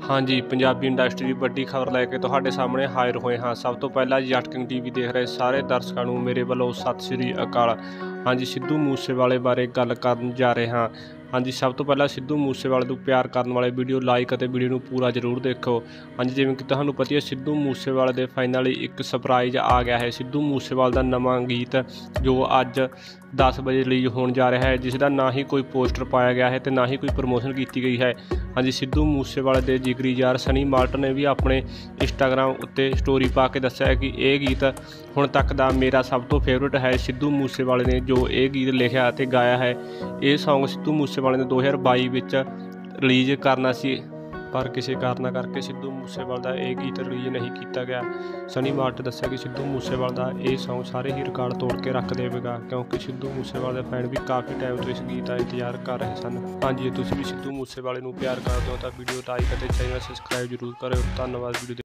हाँ जी, पंजाबी इंडस्ट्री ਦੀ ਵੱਡੀ ਖਬਰ ਲੈ ਕੇ ਤੁਹਾਡੇ ਸਾਹਮਣੇ ਹਾਜ਼ਰ ਹੋਏ ਹਾਂ। ਸਭ ਤੋਂ ਪਹਿਲਾਂ ਜੱਟ ਕਿੰਗ ਟੀਵੀ ਦੇਖ ਰਹੇ ਸਾਰੇ ਦਰਸ਼ਕਾਂ ਨੂੰ ਮੇਰੇ ਵੱਲੋਂ ਸਤਿ ਸ੍ਰੀ ਅਕਾਲ। हाँ जी, सिद्धू मूसेवाले बारे गल करन जा रहे हाँ। हाँ जी, सब तो पहला सिद्धू मूसेवाले ਨੂੰ प्यार करने वाले वीडियो लाइक और वीडियो ਨੂੰ पूरा जरूर देखो। हाँ जी, जिवें कि तुहानूं पता है सिद्धू मूसेवाले ਦੇ फाइनली एक सरप्राइज आ गया है। सिद्धू मूसेवाले ਦਾ नवां गीत जो अज 10 बजे रिलीज होने जा रहा है, जिसका ना ही कोई पोस्टर पाया गया है तो ना ही कोई प्रमोशन की गई है। हाँ जी, सिद्धू मूसेवाले के जिगरी यार सनी माल्टन ने भी अपने इंस्टाग्राम उत्ते स्टोरी पा के दस्सिया कि यह गीत हुण तक का मेरा सब तो फेवरेट है। सिद्धू मूसेवाले ने जो ये गीत लिखिया ते गाया है, ये सॉन्ग सिद्धू मूसेवाले ने 2022 विच रिलीज करना सी, पर किसी कारणा करके सिद्धू मूसेवाले का यह गीत रिलीज नहीं किया गया। सनी माल्टन दस्सिया कि सिद्धू मूसेवाले का यह सॉन्ग सारे ही रिकॉर्ड तोड़ के रख देगा, क्योंकि सिद्धू मूसेवाले फैन भी काफ़ी टाइम तो इस गीत का इंतजार कर रहे सन। हाँ जी, तुसीं भी सिद्धू मूसेवाले नूं प्यार करदे हो तो वीडियो लाइक और चैनल सबसक्राइब जरूर करो। धन्यवाद वीडियो